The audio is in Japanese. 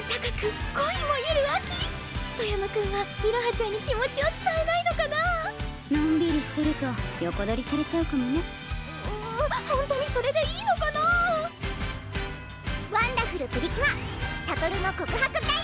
高く恋もゆる秋。富山くんはいろはちゃんに気持ちを伝えないのかな。 のんびりしてると横取りされちゃうかもね。 本当にそれでいいのかな。 ワンダフルプリキュアサトルの告白タイム。